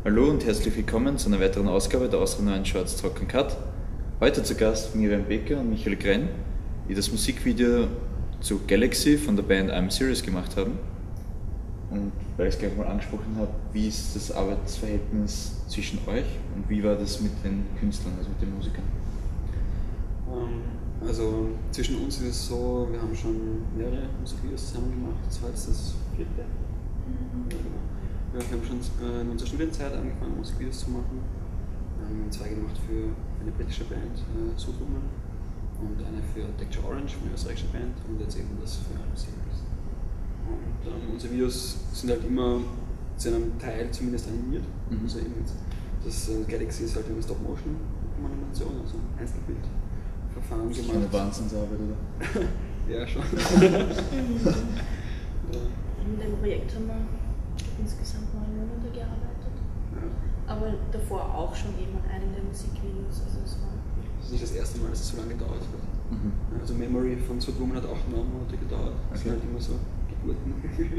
Hallo und herzlich willkommen zu einer weiteren Ausgabe der Austria 9 Shorts Talk & Cut. Heute zu Gast Miriam Becker und Michael Grenn, die das Musikvideo zu Galaxy von der Band I'm Serious gemacht haben. Und weil ich es gleich mal angesprochen habe, wie ist das Arbeitsverhältnis zwischen euch und wie war das mit den Künstlern, also mit den Musikern? Also zwischen uns ist es so, wir haben schon mehrere Musikvideos zusammen gemacht, das war jetzt das vierte. Ja, genau. Ja, wir haben schon in unserer Studienzeit angefangen, Musikvideos zu machen. Wir haben zwei gemacht für eine britische Band, Sudwoman, und eine für Texture Orange, für eine österreichische Band, und jetzt eben das für I'm Serious. Und unsere Videos sind halt immer zu einem Teil zumindest animiert. Also eben jetzt, das Galaxy ist halt eine Stop-Motion-Animation, also Einzelbildverfahren gemacht. Eine Wahnsinnsarbeit, oder? Ja, schon. In dem Projekt haben wir insgesamt 9 Monate gearbeitet. Ja. Aber davor auch schon eben an einem der Musikvideos. Also es war Das ist nicht das erste Mal, dass es so lange gedauert hat. Also Memory von Sudwoman hat auch 9 Monate gedauert. Das sind halt immer so Geburten.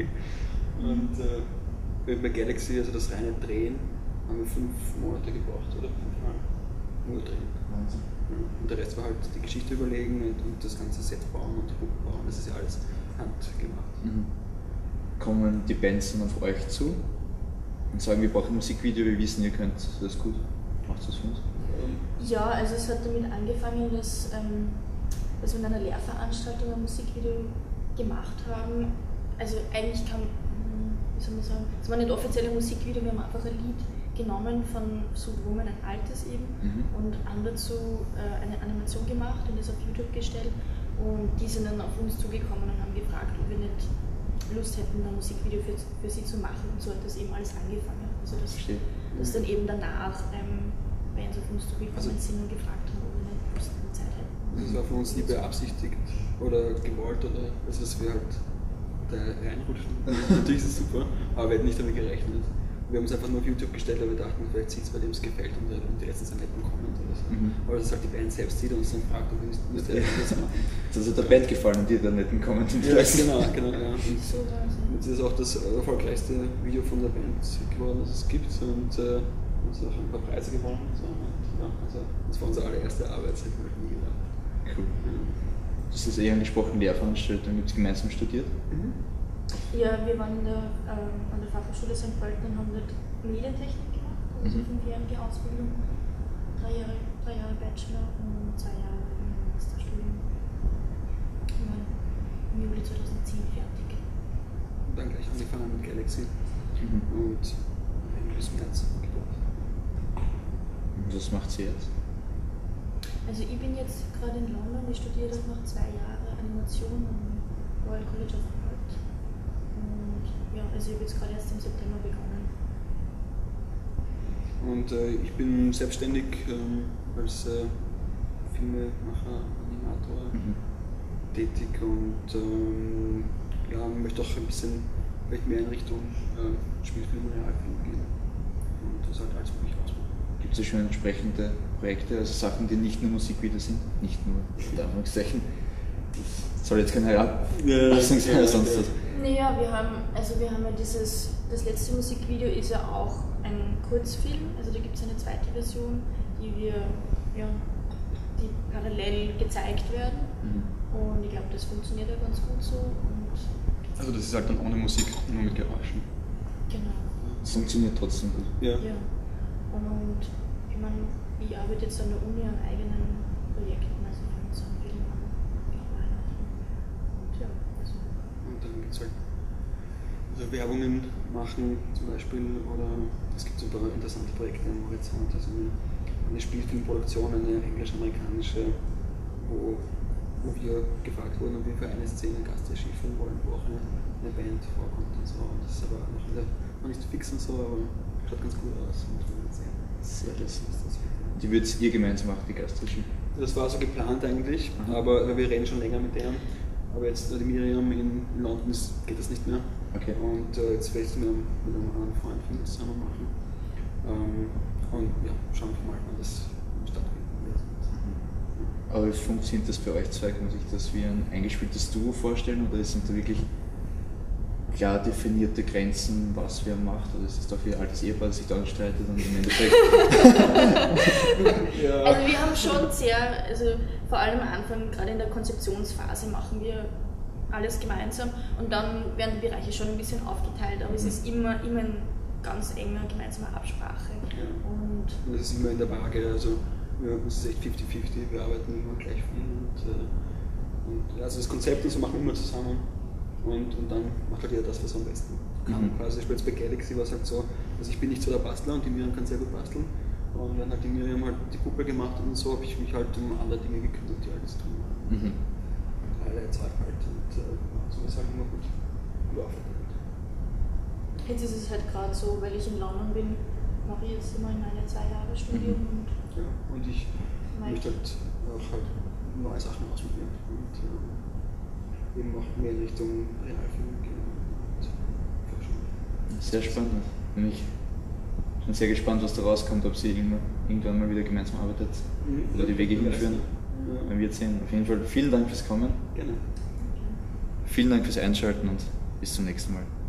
Und bei Galaxy, also das reine Drehen, haben wir 5 Monate gebraucht, oder 5 Mal. Nur drehen. Wahnsinn. Und der Rest war halt die Geschichte überlegen und das ganze Set bauen und die Puppen bauen. Das ist ja alles handgemacht. Kommen die Bands dann auf euch zu und sagen, wir brauchen ein Musikvideo, wir wissen, ihr könnt das gut, macht das für uns? ja, also es hat damit angefangen, dass wir in einer Lehrveranstaltung ein Musikvideo gemacht haben. Also eigentlich kam, wie soll man sagen, es war nicht offiziell ein Musikvideo, wir haben einfach ein Lied genommen von Sudwoman, ein altes eben, und haben dazu eine Animation gemacht und das auf YouTube gestellt. Und die sind dann auf uns zugekommen und haben gefragt, ob wir nicht Lust hätten, ein Musikvideo für sie zu machen. Und so hat das eben alles angefangen. Also dass dann eben danach Bands auf uns zugekommen sind und gefragt haben, ob wir nicht Lust und Zeit hätten. Das war von uns nie beabsichtigt oder gewollt, oder also dass wir halt da reinrutschen. Natürlich ist es super, aber wir hätten nicht damit gerechnet. Wir haben es einfach nur auf YouTube gestellt, weil wir dachten, vielleicht sieht es, weil dem es gefällt und die letztens einen netten Comment oder so. Aber das ist halt die Band selbst sieht und uns dann fragt, ob wir nicht das machen. Das hat der Band gefallen und dir dann netten Comment. Ja, genau, ja. So war es. Und das ist auch das erfolgreichste Video von der Band geworden, das es gibt, und uns auch ein paar Preise gewonnen. Und so. Und, ja, also das war unsere allererste Arbeit, das hätten wir nie gedacht. Cool. Du hast das angesprochen, Lehrveranstaltung, gibt es gemeinsam studiert? Ja, wir waren an der Fachhochschule St. Pölten und haben dort Medientechnik gemacht, also 5-jährige Ausbildung, 3 Jahre Bachelor und 2 Jahre Masterstudium. Wir waren im Juli 2010 fertig. Und dann gleich angefangen mit Galaxy und bis März gebraucht. Und was macht sie jetzt? Also ich bin jetzt gerade in London, ich studiere dort noch 2 Jahre Animation am Royal College of Art. Und ja, also ich habe jetzt gerade erst im September begonnen. Und ich bin selbstständig als Filmemacher, Animator tätig und ja, möchte auch ein bisschen vielleicht mehr in Richtung Spielfilm und Realfilm gehen und das halt alles möglich ausmachen. Gibt es schon entsprechende Projekte, also Sachen, die nicht nur Musikvideos sind? Nicht nur, in Anführungszeichen. Das soll jetzt kein Herablassung sein oder sonst was. Naja, wir haben ja das letzte Musikvideo ist ja auch ein Kurzfilm, also da gibt es eine zweite Version, die parallel gezeigt werden. Und ich glaube, das funktioniert ja ganz gut so. Und Also das ist halt dann ohne Musik, nur mit Geräuschen. genau. Es funktioniert trotzdem gut. Ja. Ja. Und ich meine, ich arbeite jetzt an der Uni an eigenen Projekten, also fange so einen Film an, Weihnachten. Und ja, also. Und dann gibt es halt Werbungen machen zum Beispiel, oder es gibt so ein paar interessante Projekte am Horizont, also eine Spielfilmproduktion, eine englisch-amerikanische, wo wir gefragt wurden, ob wir für eine Szene Gastregie führen wollen, wo auch eine Band vorkommt und so. Und das ist aber noch nicht fix und so, aber schaut ganz gut aus. Sehr lustig. Die würdet ihr gemeinsam machen, die Gastregie? Das war so geplant eigentlich, aber wir reden schon länger mit denen. Aber jetzt die Miriam in London geht das nicht mehr. Okay. Und jetzt werde ich es mit einem anderen Freund von mir zusammen machen. Und ja, schauen wir mal, wann das stattfinden wird. Aber wie funktioniert das bei euch zwei? Kann man sich das wie ein eingespieltes Duo vorstellen oder sind da wirklich klar definierte Grenzen, was wer macht, oder ist es doch wie ein altes Ehepaar, das sich da streitet und im Endeffekt... Ja. Also wir haben schon sehr, also vor allem am Anfang, gerade in der Konzeptionsphase machen wir alles gemeinsam und dann werden die Bereiche schon ein bisschen aufgeteilt, aber es ist immer eine ganz enge gemeinsame Absprache. Ja. Und das ist immer in der Waage, also es ist echt 50-50, wir arbeiten immer gleich viel und also das Konzept und so machen wir immer zusammen und dann macht halt jeder das, was er am besten kann. Quasi jetzt bei Galaxy war es halt so, also ich bin nicht so der Bastler und die Miriam kann sehr gut basteln und dann hat die Miriam halt die Puppe gemacht und so habe ich mich halt um andere Dinge gekümmert, die alles tun waren. Highlights halt und so ist halt immer gut aufgeteilt. jetzt ist es halt gerade so, weil ich in London bin, mache ich jetzt immer in meine 2 Jahre Studium und ja, und ich möchte halt auch halt neue Sachen ausprobieren und eben auch mehr in Richtung Realfilm gehen und Forschung. Sehr spannend. Bin ich bin sehr gespannt, was da rauskommt, ob sie irgendwann mal wieder gemeinsam arbeitet oder die Wege hinführen. Ja. Man wird sehen. Auf jeden Fall vielen Dank fürs Kommen. Gerne. Vielen Dank fürs Einschalten und bis zum nächsten Mal.